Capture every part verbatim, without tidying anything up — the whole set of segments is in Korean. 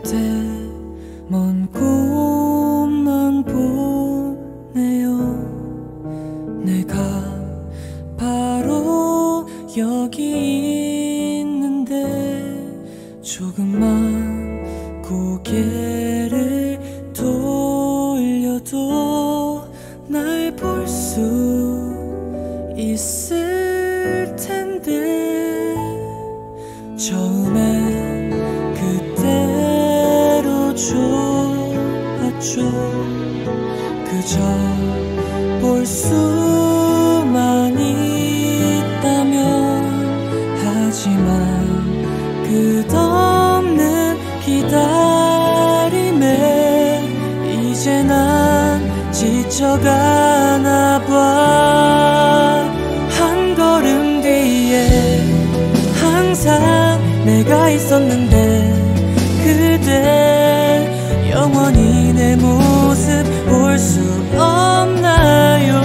그대 먼 곳만 보네요. 내가 바로 여기 있는데 조금만 고개를 돌려도 날 볼 수 있을 텐데 처음엔 그대로 좋았죠. 그저 볼 수만 있다면. 하지만 끝없는 기다림에 이제 난 지쳐가나 봐. 한 걸음 뒤에 항상 내가 있었는데 그대 영원히 내 모습 볼 수 없나요?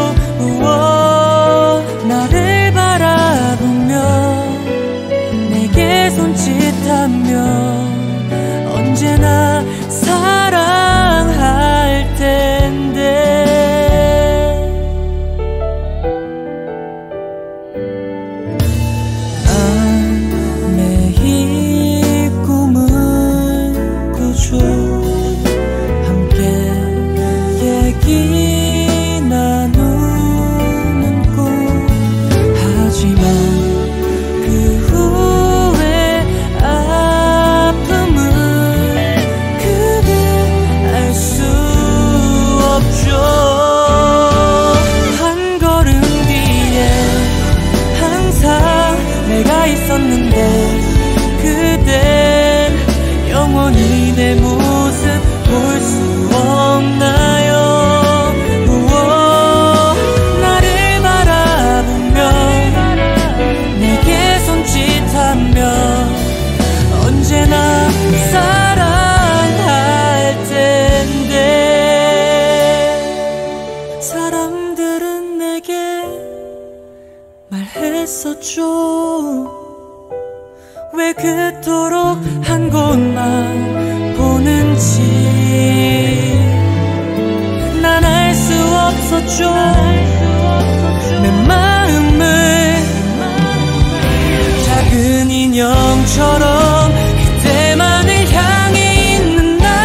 우와, 나를 바라보며 내게 손짓하며 언제나 사랑할 텐데. 그댄 영원히 내 모습 볼 수 없나요? 우와, 나를 바라보며 내게 손짓하며 언제나 사랑할 텐데. 사람들은 내게 말했었죠. 왜 그토록 한 곳만 보는지 난 알 수 없었죠. 내 마음을 작은 인형처럼 그대만을 향해 있는 날.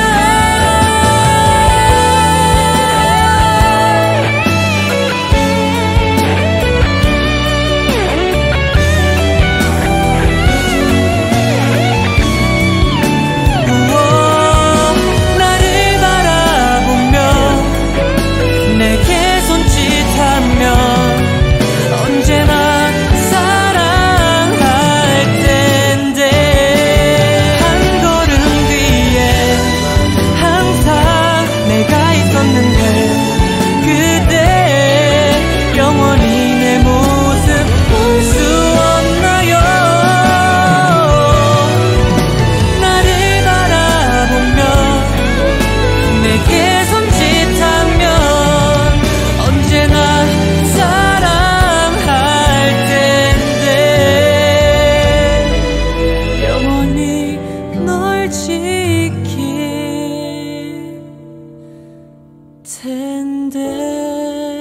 지킬 텐데.